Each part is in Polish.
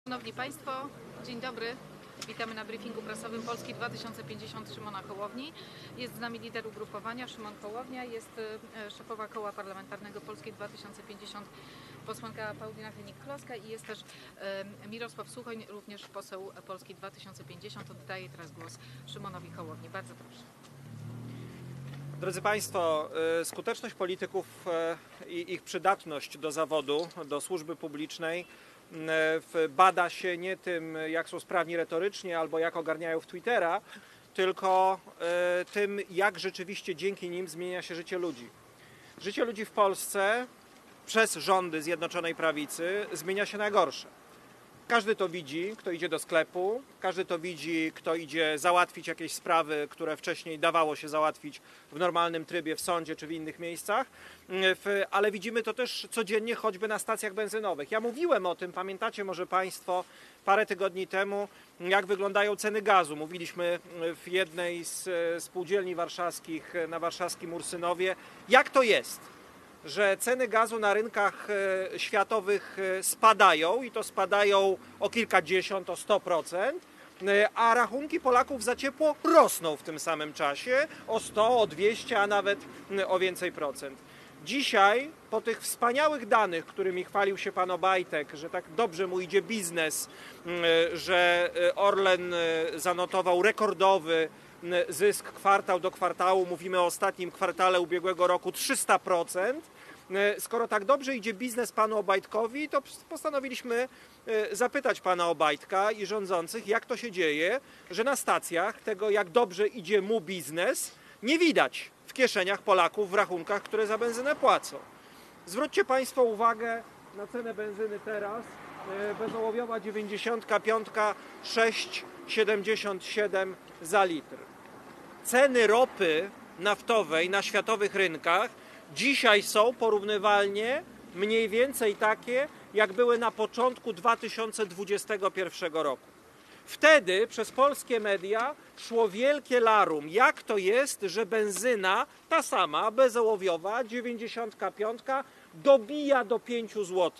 Szanowni Państwo, dzień dobry. Witamy na briefingu prasowym Polski 2050 Szymona Hołowni. Jest z nami lider ugrupowania Szymon Hołownia, jest szefowa Koła Parlamentarnego Polski 2050 posłanka Paulina Hennig-Kloska i jest też Mirosław Suchoń, również poseł Polski 2050. Oddaję teraz głos Szymonowi Hołowni. Bardzo proszę. Drodzy Państwo, skuteczność polityków i ich przydatność do zawodu, do służby publicznej bada się nie tym, jak są sprawni retorycznie albo jak ogarniają w Twittera, tylko tym, jak rzeczywiście dzięki nim zmienia się życie ludzi. Życie ludzi w Polsce przez rządy Zjednoczonej Prawicy zmienia się na gorsze. Każdy to widzi, kto idzie do sklepu, każdy to widzi, kto idzie załatwić jakieś sprawy, które wcześniej dawało się załatwić w normalnym trybie w sądzie czy w innych miejscach, ale widzimy to też codziennie choćby na stacjach benzynowych. Ja mówiłem o tym, pamiętacie może Państwo, parę tygodni temu, jak wyglądają ceny gazu. Mówiliśmy w jednej z spółdzielni warszawskich na warszawskim Ursynowie, jak to jest, że ceny gazu na rynkach światowych spadają i to spadają o kilkadziesiąt, o 100%, a rachunki Polaków za ciepło rosną w tym samym czasie o 100, o 200, a nawet o więcej procent. Dzisiaj, po tych wspaniałych danych, którymi chwalił się pan Obajtek, że tak dobrze mu idzie biznes, że Orlen zanotował rekordowy zysk kwartał do kwartału, mówimy o ostatnim kwartale ubiegłego roku, 300%. Skoro tak dobrze idzie biznes panu Obajtkowi, to postanowiliśmy zapytać pana Obajtka i rządzących, jak to się dzieje, że na stacjach tego, jak dobrze idzie mu biznes, nie widać w kieszeniach Polaków w rachunkach, które za benzynę płacą. Zwróćcie Państwo uwagę na cenę benzyny teraz. Bezołowiowa 95, 6,77 za litr. Ceny ropy naftowej na światowych rynkach dzisiaj są porównywalnie mniej więcej takie, jak były na początku 2021 roku. Wtedy przez polskie media szło wielkie larum, jak to jest, że benzyna, ta sama, bezołowiowa, 95, dobija do 5 zł.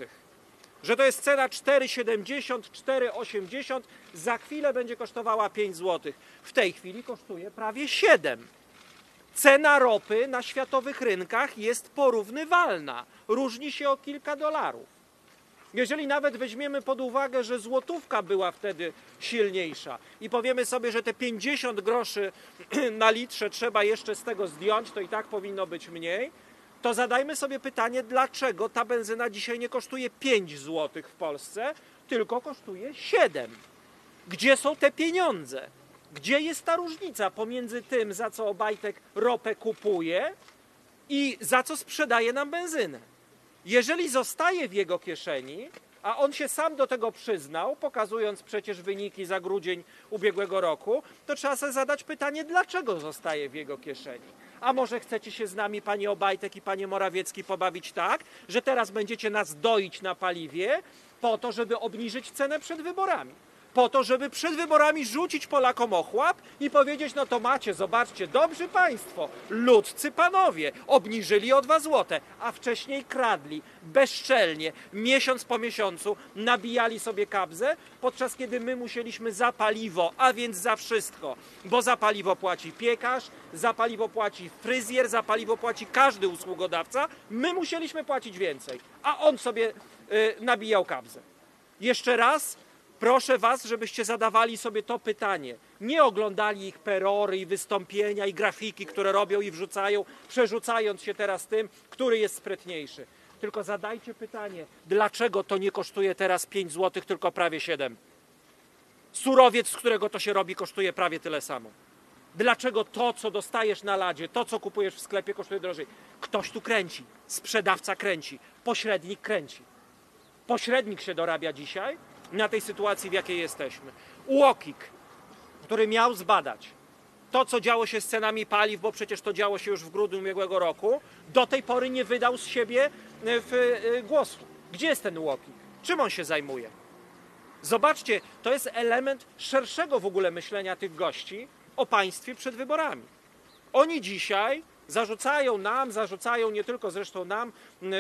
Że to jest cena 4,70, 4,80, za chwilę będzie kosztowała 5 zł. W tej chwili kosztuje prawie 7. Cena ropy na światowych rynkach jest porównywalna, różni się o kilka dolarów. Jeżeli nawet weźmiemy pod uwagę, że złotówka była wtedy silniejsza i powiemy sobie, że te 50 groszy na litrze trzeba jeszcze z tego zdjąć, to i tak powinno być mniej, to zadajmy sobie pytanie, dlaczego ta benzyna dzisiaj nie kosztuje 5 zł w Polsce, tylko kosztuje 7. Gdzie są te pieniądze? Gdzie jest ta różnica pomiędzy tym, za co Obajtek ropę kupuje i za co sprzedaje nam benzynę? Jeżeli zostaje w jego kieszeni, a on się sam do tego przyznał, pokazując przecież wyniki za grudzień ubiegłego roku, to trzeba sobie zadać pytanie, dlaczego zostaje w jego kieszeni. A może chcecie się z nami, panie Obajtek i panie Morawiecki, pobawić tak, że teraz będziecie nas doić na paliwie po to, żeby obniżyć cenę przed wyborami. Po to, żeby przed wyborami rzucić Polakom ochłap i powiedzieć, no to macie, zobaczcie, dobrzy państwo, ludcy panowie, obniżyli o 2 złote, a wcześniej kradli, bezczelnie, miesiąc po miesiącu nabijali sobie kabzę, podczas kiedy my musieliśmy za paliwo, a więc za wszystko, bo za paliwo płaci piekarz, za paliwo płaci fryzjer, za paliwo płaci każdy usługodawca, my musieliśmy płacić więcej, a on sobie nabijał kabzę. Jeszcze raz proszę was, żebyście zadawali sobie to pytanie. Nie oglądali ich perory i wystąpienia i grafiki, które robią i wrzucają, przerzucając się teraz tym, który jest sprytniejszy. Tylko zadajcie pytanie, dlaczego to nie kosztuje teraz 5 zł, tylko prawie 7? Surowiec, z którego to się robi, kosztuje prawie tyle samo. Dlaczego to, co dostajesz na ladzie, to, co kupujesz w sklepie, kosztuje drożej? Ktoś tu kręci, sprzedawca kręci, pośrednik kręci. Pośrednik się dorabia dzisiaj na tej sytuacji, w jakiej jesteśmy. UOKiK, który miał zbadać to, co działo się z cenami paliw, bo przecież to działo się już w grudniu ubiegłego roku, do tej pory nie wydał z siebie głosu. Gdzie jest ten UOKiK? Czym on się zajmuje? Zobaczcie, to jest element szerszego w ogóle myślenia tych gości o państwie przed wyborami. Oni dzisiaj Zarzucają nie tylko zresztą nam,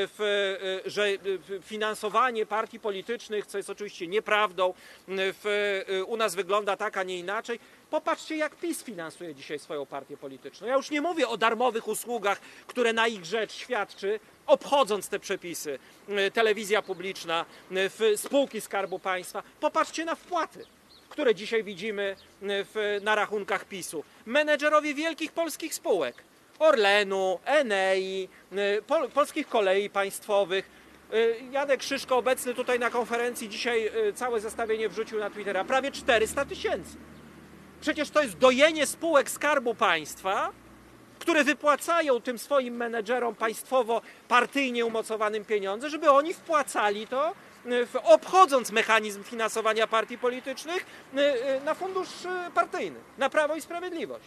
że finansowanie partii politycznych, co jest oczywiście nieprawdą, u nas wygląda tak, a nie inaczej. Popatrzcie, jak PiS finansuje dzisiaj swoją partię polityczną. Ja już nie mówię o darmowych usługach, które na ich rzecz świadczy, obchodząc te przepisy, telewizja publiczna, spółki Skarbu Państwa. Popatrzcie na wpłaty, które dzisiaj widzimy na rachunkach PiS-u. Menedżerowie wielkich polskich spółek, Orlenu, Enei, Polskich Kolei Państwowych. Janek Szyszko, obecny tutaj na konferencji, dzisiaj całe zestawienie wrzucił na Twittera. Prawie 400 000. Przecież to jest dojenie spółek Skarbu Państwa, które wypłacają tym swoim menedżerom państwowo-partyjnie umocowanym pieniądze, żeby oni wpłacali to, obchodząc mechanizm finansowania partii politycznych, na fundusz partyjny, na Prawo i Sprawiedliwość.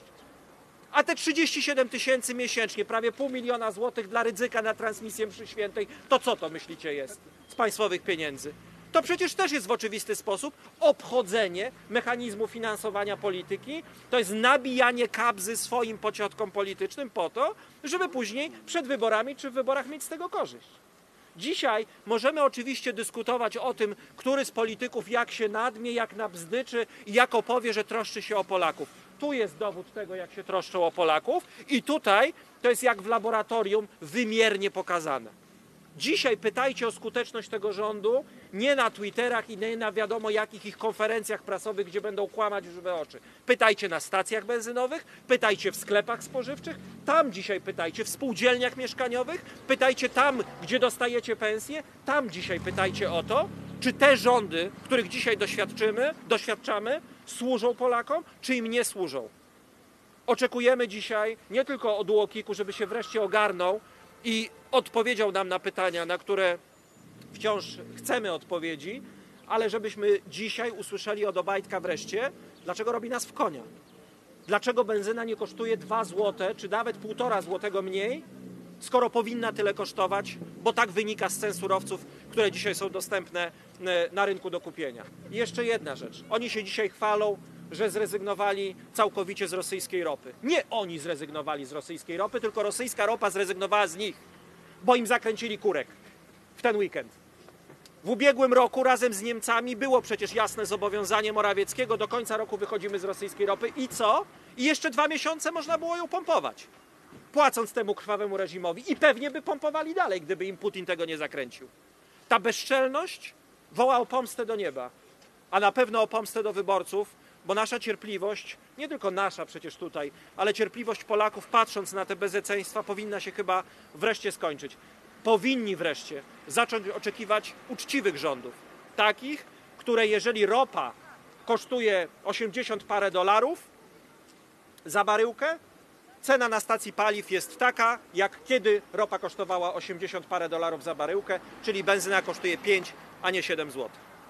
A te 37 000 miesięcznie, prawie 500 000 złotych dla Rydzyka na transmisję mszy świętej, to co to myślicie jest z państwowych pieniędzy? To przecież też jest w oczywisty sposób obchodzenie mechanizmu finansowania polityki. To jest nabijanie kabzy swoim pociotkom politycznym po to, żeby później przed wyborami czy w wyborach mieć z tego korzyść. Dzisiaj możemy oczywiście dyskutować o tym, który z polityków jak się nadmie, jak nabzdyczy i jak opowie, że troszczy się o Polaków. Tu jest dowód tego, jak się troszczą o Polaków i tutaj to jest jak w laboratorium wymiernie pokazane. Dzisiaj pytajcie o skuteczność tego rządu nie na Twitterach i nie na wiadomo jakich ich konferencjach prasowych, gdzie będą kłamać w żywe oczy. Pytajcie na stacjach benzynowych, pytajcie w sklepach spożywczych, tam dzisiaj pytajcie w spółdzielniach mieszkaniowych, pytajcie tam, gdzie dostajecie pensje, tam dzisiaj pytajcie o to, czy te rządy, których dzisiaj doświadczamy, służą Polakom, czy im nie służą. Oczekujemy dzisiaj nie tylko od UOKiK-u, żeby się wreszcie ogarnął i odpowiedział nam na pytania, na które wciąż chcemy odpowiedzi, ale żebyśmy dzisiaj usłyszeli od Obajtka wreszcie, dlaczego robi nas w konia. Dlaczego benzyna nie kosztuje 2 zł, czy nawet 1,5 zł mniej, skoro powinna tyle kosztować, bo tak wynika z cen surowców, które dzisiaj są dostępne na rynku do kupienia. I jeszcze jedna rzecz. Oni się dzisiaj chwalą, że zrezygnowali całkowicie z rosyjskiej ropy. Nie oni zrezygnowali z rosyjskiej ropy, tylko rosyjska ropa zrezygnowała z nich, bo im zakręcili kurek w ten weekend. W ubiegłym roku razem z Niemcami było przecież jasne zobowiązanie Morawieckiego, do końca roku wychodzimy z rosyjskiej ropy i co? I jeszcze 2 miesiące można było ją pompować, płacąc temu krwawemu reżimowi i pewnie by pompowali dalej, gdyby im Putin tego nie zakręcił. Ta bezczelność woła o pomstę do nieba, a na pewno o pomstę do wyborców, bo nasza cierpliwość, nie tylko nasza przecież tutaj, ale cierpliwość Polaków patrząc na te bezeceństwa powinna się chyba wreszcie skończyć. Powinni wreszcie zacząć oczekiwać uczciwych rządów. Takich, które jeżeli ropa kosztuje 80 parę dolarów za baryłkę, cena na stacji paliw jest taka, jak kiedy ropa kosztowała 80 parę dolarów za baryłkę, czyli benzyna kosztuje 5, a nie 7 zł.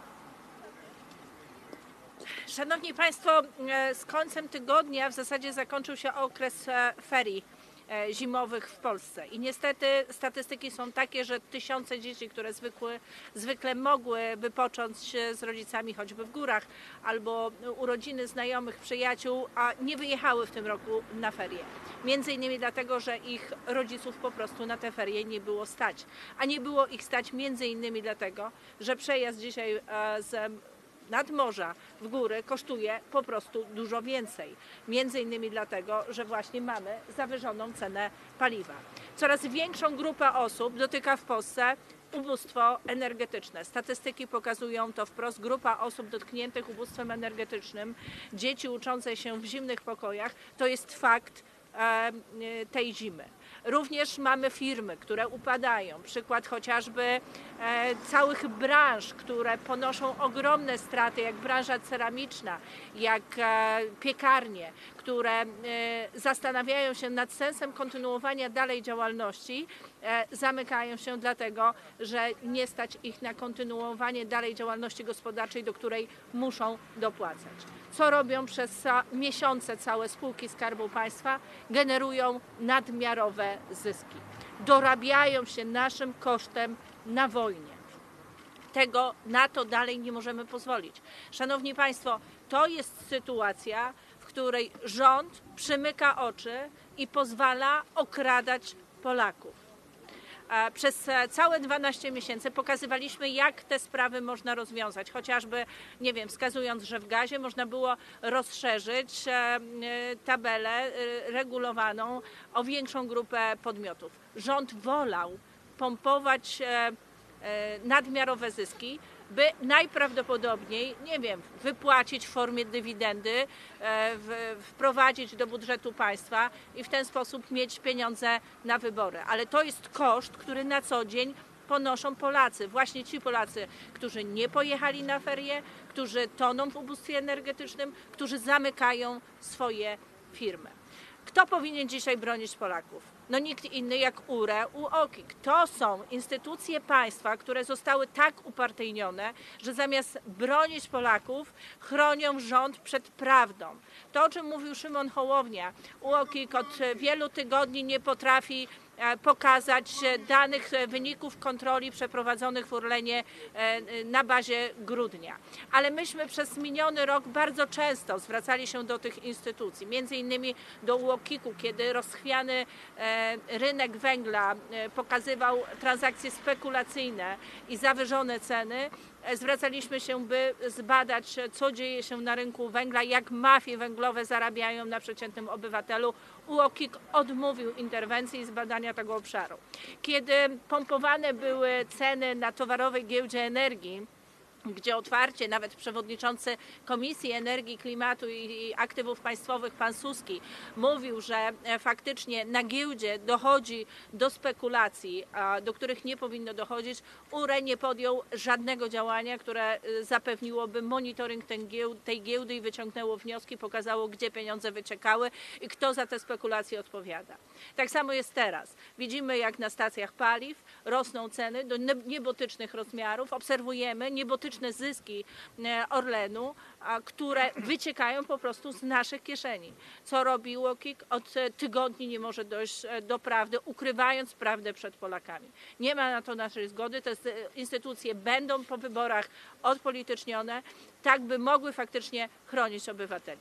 Szanowni Państwo, z końcem tygodnia w zasadzie zakończył się okres ferii zimowych w Polsce i niestety statystyki są takie, że tysiące dzieci, które zwykle mogły wypocząć z rodzicami choćby w górach albo urodziny znajomych, przyjaciół, a nie wyjechały w tym roku na ferie. Między innymi dlatego, że ich rodziców po prostu na te ferie nie było stać. A nie było ich stać między innymi dlatego, że przejazd dzisiaj z nadmorza w góry kosztuje po prostu dużo więcej. Między innymi dlatego, że właśnie mamy zawyżoną cenę paliwa. Coraz większą grupę osób dotyka w Polsce ubóstwo energetyczne. Statystyki pokazują to wprost. Grupa osób dotkniętych ubóstwem energetycznym, dzieci uczące się w zimnych pokojach, to jest fakt tej zimy. Również mamy firmy, które upadają. Przykład chociażby całych branż, które ponoszą ogromne straty, jak branża ceramiczna, jak piekarnie, które zastanawiają się nad sensem kontynuowania dalej działalności, zamykają się dlatego, że nie stać ich na kontynuowanie dalej działalności gospodarczej, do której muszą dopłacać. Co robią przez miesiące całe spółki Skarbu Państwa? Generują nadmiarowe zyski. Dorabiają się naszym kosztem na wojnie. Na to dalej nie możemy pozwolić. Szanowni Państwo, to jest sytuacja, w której rząd przymyka oczy i pozwala okradać Polaków. Przez całe 12 miesięcy pokazywaliśmy, jak te sprawy można rozwiązać, chociażby, nie wiem, wskazując, że w gazie można było rozszerzyć tabelę regulowaną o większą grupę podmiotów. Rząd wolał pompować nadmiarowe zyski, by najprawdopodobniej, nie wiem, wypłacić w formie dywidendy, wprowadzić do budżetu państwa i w ten sposób mieć pieniądze na wybory. Ale to jest koszt, który na co dzień ponoszą Polacy. Właśnie ci Polacy, którzy nie pojechali na ferie, którzy toną w ubóstwie energetycznym, którzy zamykają swoje firmy. Kto powinien dzisiaj bronić Polaków? No nikt inny jak URE, UOKiK. To są instytucje państwa, które zostały tak upartyjnione, że zamiast bronić Polaków, chronią rząd przed prawdą. To, o czym mówił Szymon Hołownia, UOKiK od wielu tygodni nie potrafi pokazać danych wyników kontroli przeprowadzonych w Orlenie na bazie grudnia. Ale myśmy przez miniony rok bardzo często zwracali się do tych instytucji, między innymi do UOKiK-u, kiedy rozchwiany rynek węgla pokazywał transakcje spekulacyjne i zawyżone ceny. Zwracaliśmy się, by zbadać, co dzieje się na rynku węgla, jak mafie węglowe zarabiają na przeciętnym obywatelu. UOKiK odmówił interwencji i zbadania tego obszaru. Kiedy pompowane były ceny na towarowej giełdzie energii, gdzie otwarcie nawet przewodniczący Komisji Energii, Klimatu i Aktywów Państwowych, pan Suski, mówił, że faktycznie na giełdzie dochodzi do spekulacji, do których nie powinno dochodzić, URE nie podjął żadnego działania, które zapewniłoby monitoring tej giełdy i wyciągnęło wnioski, pokazało, gdzie pieniądze wyciekały i kto za te spekulacje odpowiada. Tak samo jest teraz. Widzimy, jak na stacjach paliw rosną ceny do niebotycznych rozmiarów, obserwujemy niebotyczne zyski Orlenu, które wyciekają po prostu z naszych kieszeni. Co robi UOKiK? Od tygodni nie może dojść do prawdy, ukrywając prawdę przed Polakami. Nie ma na to naszej zgody. Te instytucje będą po wyborach odpolitycznione, tak by mogły faktycznie chronić obywateli.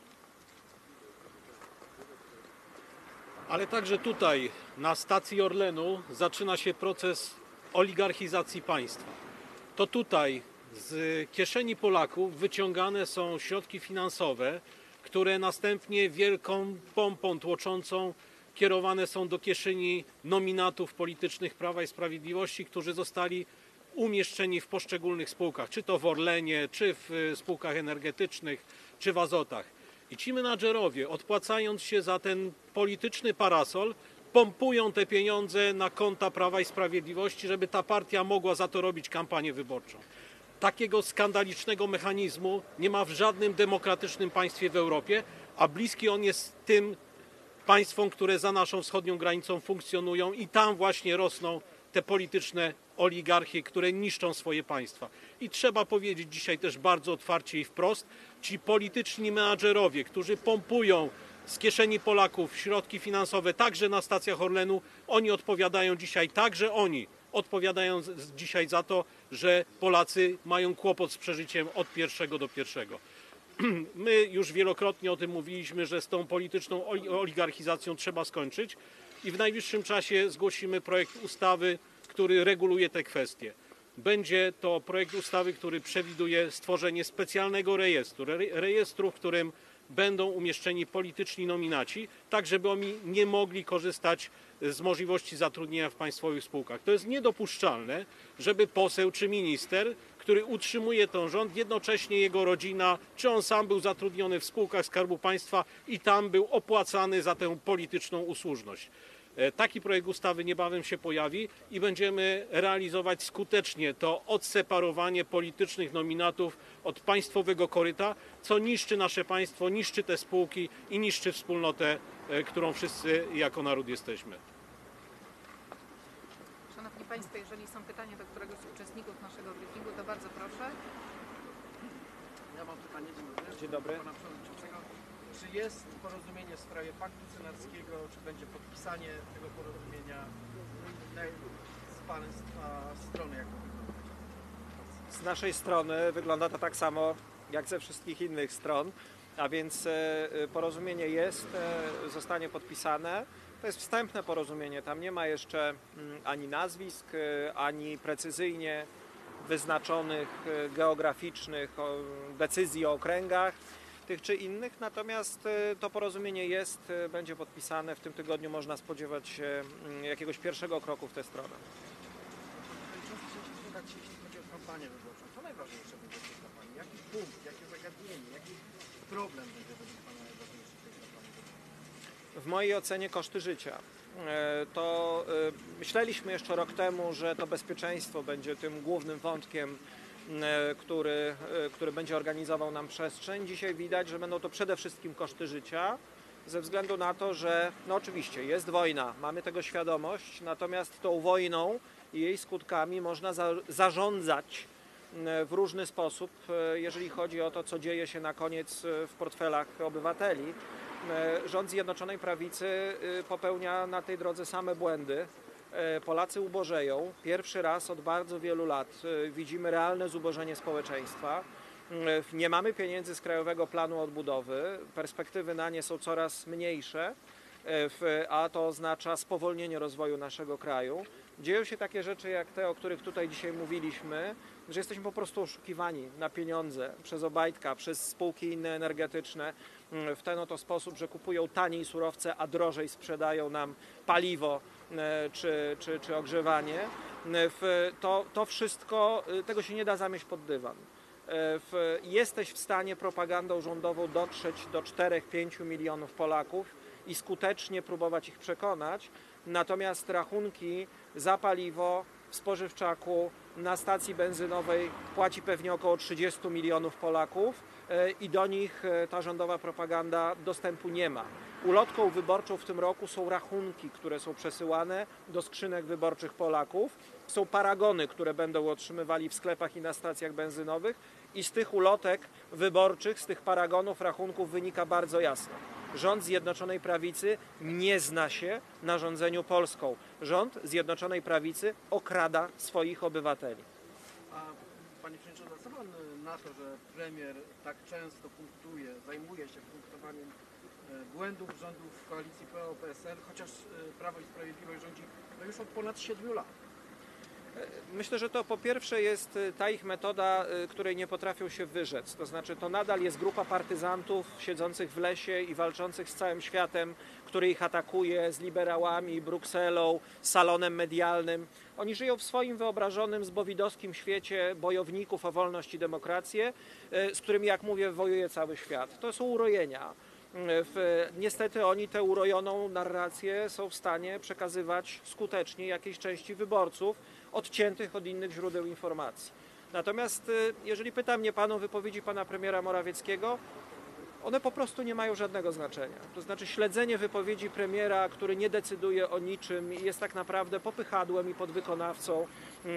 Ale także tutaj, na stacji Orlenu, zaczyna się proces oligarchizacji państwa. To tutaj z kieszeni Polaków wyciągane są środki finansowe, które następnie wielką pompą tłoczącą kierowane są do kieszeni nominatów politycznych Prawa i Sprawiedliwości, którzy zostali umieszczeni w poszczególnych spółkach, czy to w Orlenie, czy w spółkach energetycznych, czy w Azotach. I ci menadżerowie, odpłacając się za ten polityczny parasol, pompują te pieniądze na konta Prawa i Sprawiedliwości, żeby ta partia mogła za to robić kampanię wyborczą. Takiego skandalicznego mechanizmu nie ma w żadnym demokratycznym państwie w Europie, a bliski on jest tym państwom, które za naszą wschodnią granicą funkcjonują i tam właśnie rosną te polityczne oligarchie, które niszczą swoje państwa. I trzeba powiedzieć dzisiaj też bardzo otwarcie i wprost, ci polityczni menadżerowie, którzy pompują z kieszeni Polaków środki finansowe także na stacjach Orlenu, oni odpowiadają dzisiaj, także oni odpowiadają dzisiaj za to, że Polacy mają kłopot z przeżyciem od pierwszego do pierwszego. My już wielokrotnie o tym mówiliśmy, że z tą polityczną oligarchizacją trzeba skończyć i w najbliższym czasie zgłosimy projekt ustawy, który reguluje te kwestie. Będzie to projekt ustawy, który przewiduje stworzenie specjalnego rejestru, w którym będą umieszczeni polityczni nominaci, tak żeby oni nie mogli korzystać z możliwości zatrudnienia w państwowych spółkach. To jest niedopuszczalne, żeby poseł czy minister, który utrzymuje ten rząd, jednocześnie jego rodzina, czy on sam był zatrudniony w spółkach Skarbu Państwa i tam był opłacany za tę polityczną usłużność. Taki projekt ustawy niebawem się pojawi i będziemy realizować skutecznie to odseparowanie politycznych nominatów od państwowego koryta, co niszczy nasze państwo, niszczy te spółki i niszczy wspólnotę, którą wszyscy jako naród jesteśmy. Szanowni Państwo, jeżeli są pytania do któregoś z uczestników naszego briefingu, to bardzo proszę. Ja mam pytanie, Dzień dobry. Pana Przewodniczącego. Czy jest porozumienie w sprawie paktu senackiego, czy będzie podpisanie tego porozumienia z Państwa strony? Jak to wygląda? Z naszej strony wygląda to tak samo jak ze wszystkich innych stron. A więc porozumienie jest, zostanie podpisane. To jest wstępne porozumienie, tam nie ma jeszcze ani nazwisk, ani precyzyjnie wyznaczonych geograficznych decyzji o okręgach tych czy innych, natomiast to porozumienie jest, będzie podpisane. W tym tygodniu można spodziewać się jakiegoś pierwszego kroku w tę stronę. Często się pytać, jeśli chodzi o kampanię wyborczą, co najważniejsze będzie w tej kampanii? Jaki punkt, jakie zagadnienie, jaki problem będzie według Pana najważniejszy w tej kampanii wyborczej? W mojej ocenie koszty życia. Myśleliśmy jeszcze rok temu, że to bezpieczeństwo będzie tym głównym wątkiem, który będzie organizował nam przestrzeń. Dzisiaj widać, że będą to przede wszystkim koszty życia, ze względu na to, że no oczywiście jest wojna, mamy tego świadomość, natomiast tą wojną i jej skutkami można zarządzać w różny sposób, jeżeli chodzi o to, co dzieje się na koniec w portfelach obywateli. Rząd Zjednoczonej Prawicy popełnia na tej drodze same błędy. Polacy ubożeją. Pierwszy raz od bardzo wielu lat widzimy realne zubożenie społeczeństwa. Nie mamy pieniędzy z Krajowego Planu Odbudowy. Perspektywy na nie są coraz mniejsze, a to oznacza spowolnienie rozwoju naszego kraju. Dzieją się takie rzeczy jak te, o których tutaj dzisiaj mówiliśmy, że jesteśmy po prostu oszukiwani na pieniądze przez Obajtka, przez spółki inne energetyczne w ten oto sposób, że kupują taniej surowce, a drożej sprzedają nam paliwo czy ogrzewanie. To wszystko, tego się nie da zamieść pod dywan. Jesteś w stanie propagandą rządową dotrzeć do 4-5 milionów Polaków i skutecznie próbować ich przekonać, natomiast rachunki za paliwo w spożywczaku na stacji benzynowej płaci pewnie około 30 milionów Polaków i do nich ta rządowa propaganda dostępu nie ma. Ulotką wyborczą w tym roku są rachunki, które są przesyłane do skrzynek wyborczych Polaków. Są paragony, które będą otrzymywali w sklepach i na stacjach benzynowych i z tych ulotek wyborczych, z tych paragonów, rachunków wynika bardzo jasno. Rząd Zjednoczonej Prawicy nie zna się na rządzeniu Polską. Rząd Zjednoczonej Prawicy okrada swoich obywateli. A Panie Przewodniczący, co Pan na to, że premier tak często zajmuje się punktowaniem błędów rządów koalicji PO-PSL, chociaż Prawo i Sprawiedliwość rządzi no już od ponad 7 lat? Myślę, że to po pierwsze jest ta ich metoda, której nie potrafią się wyrzec. To znaczy to nadal jest grupa partyzantów siedzących w lesie i walczących z całym światem, który ich atakuje, z liberałami, Brukselą, salonem medialnym. Oni żyją w swoim wyobrażonym, zbowidowskim świecie bojowników o wolność i demokrację, z którymi, jak mówię, wojuje cały świat. To są urojenia. Niestety oni tę urojoną narrację są w stanie przekazywać skutecznie jakiejś części wyborców odciętych od innych źródeł informacji. Natomiast jeżeli pyta mnie Pan o wypowiedzi Pana premiera Morawieckiego, one po prostu nie mają żadnego znaczenia. To znaczy śledzenie wypowiedzi premiera, który nie decyduje o niczym i jest tak naprawdę popychadłem i podwykonawcą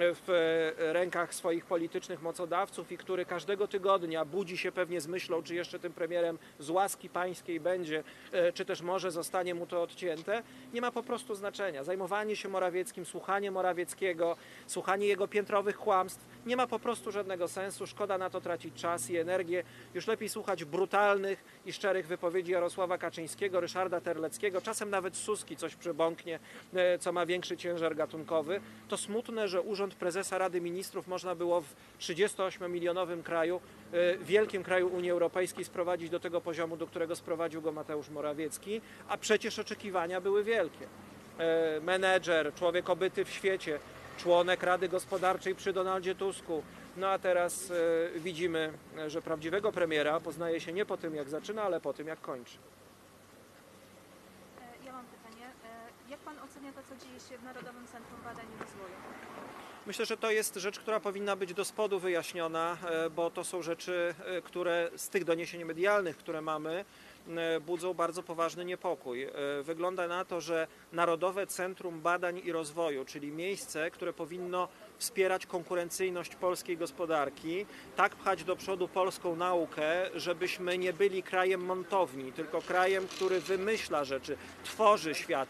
w rękach swoich politycznych mocodawców i który każdego tygodnia budzi się pewnie z myślą, czy jeszcze tym premierem z łaski pańskiej będzie, czy też może zostanie mu to odcięte, nie ma po prostu znaczenia. Zajmowanie się Morawieckim, słuchanie Morawieckiego, słuchanie jego piętrowych kłamstw nie ma po prostu żadnego sensu. Szkoda na to tracić czas i energię. Już lepiej słuchać brutalnych i szczerych wypowiedzi Jarosława Kaczyńskiego, Ryszarda Terleckiego, czasem nawet Suski coś przybąknie, co ma większy ciężar gatunkowy. To smutne, że urząd prezesa Rady Ministrów można było w 38-milionowym kraju, wielkim kraju Unii Europejskiej sprowadzić do tego poziomu, do którego sprowadził go Mateusz Morawiecki, a przecież oczekiwania były wielkie. Menedżer, człowiek obyty w świecie, członek Rady Gospodarczej przy Donaldzie Tusku. No a teraz widzimy, że prawdziwego premiera poznaje się nie po tym, jak zaczyna, ale po tym, jak kończy. Ja mam pytanie. Jak Pan ocenia to, co dzieje się w Narodowym Centrum Badań i Rozwoju? Myślę, że to jest rzecz, która powinna być do spodu wyjaśniona, bo to są rzeczy, które z tych doniesień medialnych, które mamy, budzą bardzo poważny niepokój. Wygląda na to, że Narodowe Centrum Badań i Rozwoju, czyli miejsce, które powinno wspierać konkurencyjność polskiej gospodarki, tak pchać do przodu polską naukę, żebyśmy nie byli krajem montowni, tylko krajem, który wymyśla rzeczy, tworzy światy,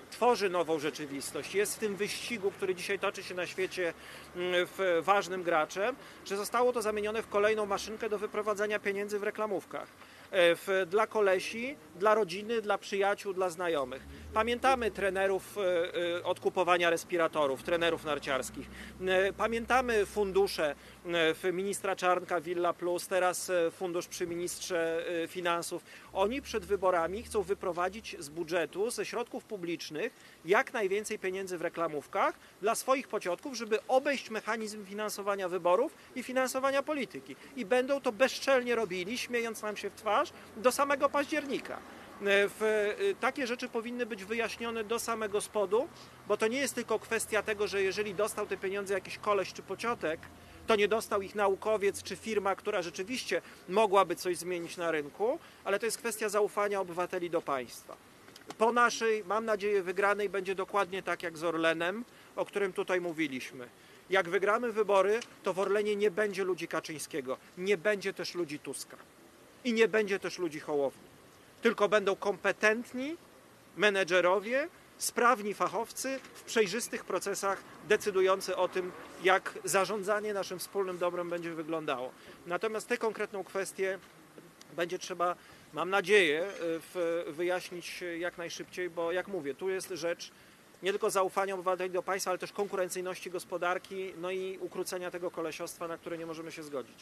tworzy nową rzeczywistość, jest w tym wyścigu, który dzisiaj toczy się na świecie, ważnym graczem, że zostało to zamienione w kolejną maszynkę do wyprowadzania pieniędzy w reklamówkach. Dla kolesi, dla rodziny, dla przyjaciół, dla znajomych. Pamiętamy trenerów od kupowania respiratorów, trenerów narciarskich. Pamiętamy fundusze ministra Czarnka, Villa Plus, teraz fundusz przy ministrze finansów. Oni przed wyborami chcą wyprowadzić z budżetu, ze środków publicznych jak najwięcej pieniędzy w reklamówkach dla swoich pociotków, żeby obejść mechanizm finansowania wyborów i finansowania polityki. I będą to bezczelnie robili, śmiejąc nam się w twarz, do samego października. Takie rzeczy powinny być wyjaśnione do samego spodu, bo to nie jest tylko kwestia tego, że jeżeli dostał te pieniądze jakiś koleś czy pociotek, to nie dostał ich naukowiec czy firma, która rzeczywiście mogłaby coś zmienić na rynku, ale to jest kwestia zaufania obywateli do państwa. Po naszej, mam nadzieję, wygranej będzie dokładnie tak jak z Orlenem, o którym tutaj mówiliśmy. Jak wygramy wybory, to w Orlenie nie będzie ludzi Kaczyńskiego, nie będzie też ludzi Tuska i nie będzie też ludzi Hołowni. Tylko będą kompetentni menedżerowie, sprawni fachowcy w przejrzystych procesach decydujący o tym, jak zarządzanie naszym wspólnym dobrem będzie wyglądało. Natomiast tę konkretną kwestię będzie trzeba, mam nadzieję, wyjaśnić jak najszybciej, bo jak mówię, tu jest rzecz nie tylko zaufania obywateli do państwa, ale też konkurencyjności gospodarki, no i ukrócenia tego kolesiostwa, na które nie możemy się zgodzić.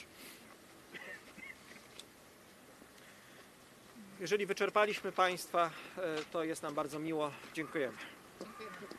Jeżeli wyczerpaliśmy państwa, to jest nam bardzo miło. Dziękujemy. Dziękuję.